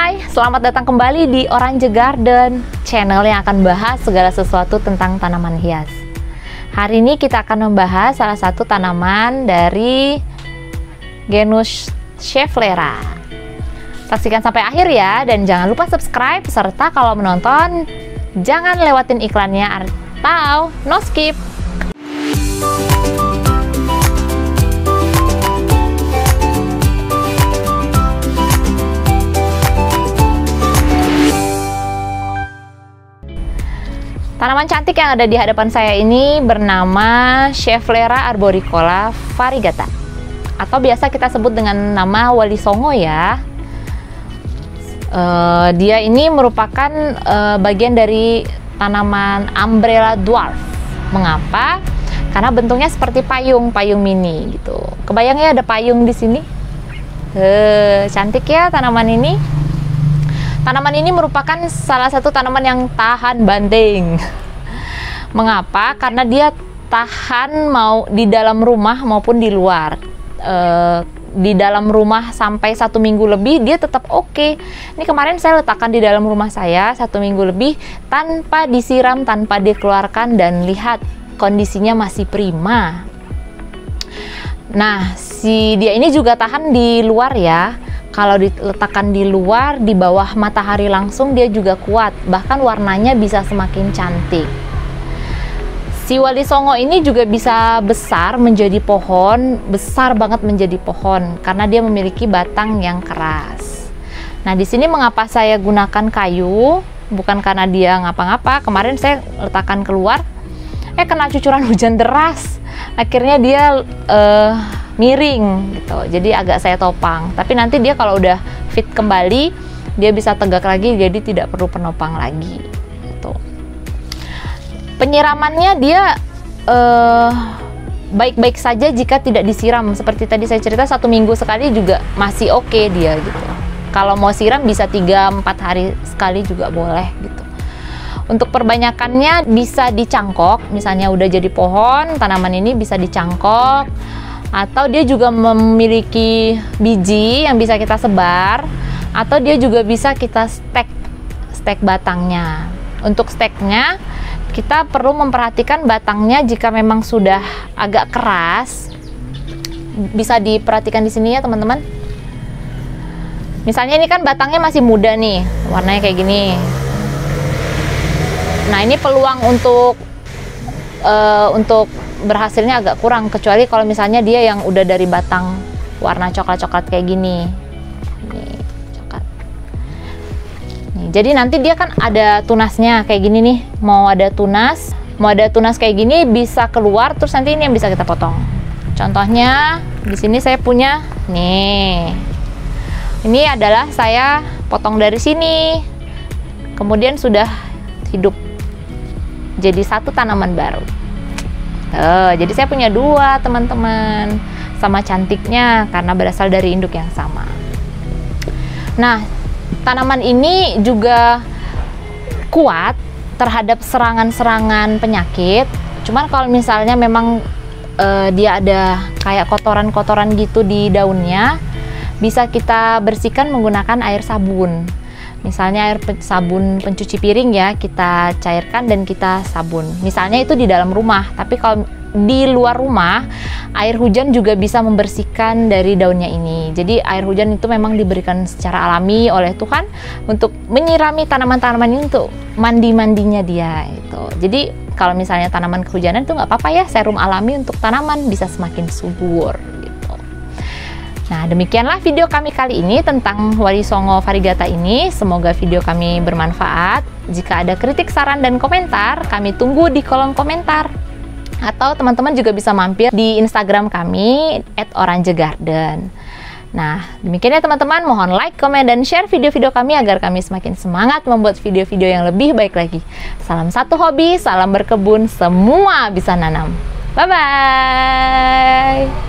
Hai, selamat datang kembali di Orange Garden, channel yang akan bahas segala sesuatu tentang tanaman hias. Hari ini kita akan membahas salah satu tanaman dari genus Schefflera. Saksikan sampai akhir ya, dan jangan lupa subscribe, serta kalau menonton, jangan lewatin iklannya atau no skip. Tanaman cantik yang ada di hadapan saya ini bernama Schefflera arboricola variegata, atau biasa kita sebut dengan nama wali songo ya. Dia ini merupakan bagian dari tanaman umbrella dwarf. Mengapa? Karena bentuknya seperti payung mini gitu. Kebayang ya ada payung di sini? Cantik ya tanaman ini. Tanaman ini merupakan salah satu tanaman yang tahan banting. Mengapa? Karena dia tahan mau di dalam rumah maupun di luar. Di dalam rumah sampai 1 minggu lebih dia tetap oke. Ini kemarin saya letakkan di dalam rumah saya 1 minggu lebih tanpa disiram, tanpa dikeluarkan, dan lihat kondisinya masih prima. Nah, dia ini juga tahan di luar ya. Kalau diletakkan di luar, di bawah matahari langsung, dia juga kuat. Bahkan warnanya bisa semakin cantik. Si wali songo ini juga bisa besar menjadi pohon, besar banget menjadi pohon, karena dia memiliki batang yang keras. Nah, di sini mengapa saya gunakan kayu? Bukan karena dia ngapa-ngapa. Kemarin saya letakkan keluar, kena cucuran hujan deras. Akhirnya dia miring gitu, jadi agak saya topang. Tapi nanti dia kalau udah fit kembali, dia bisa tegak lagi, jadi tidak perlu penopang lagi gitu. Penyiramannya dia baik-baik saja jika tidak disiram. Seperti tadi saya cerita, 1 minggu sekali juga masih oke dia gitu. Kalau mau siram bisa 3-4 hari sekali juga boleh gitu. Untuk perbanyakannya bisa dicangkok, misalnya udah jadi pohon, tanaman ini bisa dicangkok, atau dia juga memiliki biji yang bisa kita sebar, atau dia juga bisa kita stek batangnya. Untuk steknya kita perlu memperhatikan batangnya, jika memang sudah agak keras, bisa diperhatikan di sini ya teman-teman. Misalnya ini kan batangnya masih muda nih, warnanya kayak gini. Nah, ini peluang untuk berhasilnya agak kurang, kecuali kalau misalnya dia yang udah dari batang warna coklat-coklat kayak gini. Nih, coklat. Nih, jadi nanti dia kan ada tunasnya kayak gini nih. Mau ada tunas kayak gini bisa keluar, terus nanti ini yang bisa kita potong. Contohnya di sini saya punya nih. Ini adalah saya potong dari sini. Kemudian sudah hidup jadi satu tanaman baru. Jadi saya punya 2 teman-teman, sama cantiknya karena berasal dari induk yang sama. Nah, tanaman ini juga kuat terhadap serangan-serangan penyakit. Cuman kalau misalnya memang dia ada kayak kotoran-kotoran gitu di daunnya, bisa kita bersihkan menggunakan air sabun. Misalnya air sabun pencuci piring ya, kita cairkan dan kita sabun. Misalnya itu di dalam rumah, tapi kalau di luar rumah, air hujan juga bisa membersihkan dari daunnya ini. Jadi air hujan itu memang diberikan secara alami oleh Tuhan untuk menyirami tanaman-tanaman ini untuk mandi-mandinya dia gitu. Jadi kalau misalnya tanaman kehujanan itu nggak apa-apa ya, serum alami untuk tanaman bisa semakin subur. Nah, demikianlah video kami kali ini tentang wali songo variegata ini. Semoga video kami bermanfaat. Jika ada kritik, saran, dan komentar, kami tunggu di kolom komentar. Atau teman-teman juga bisa mampir di Instagram kami @orangegarden. Nah, demikian ya teman-teman. Mohon like, komen, dan share video-video kami agar kami semakin semangat membuat video-video yang lebih baik lagi. Salam satu hobi, salam berkebun, semua bisa nanam. Bye-bye!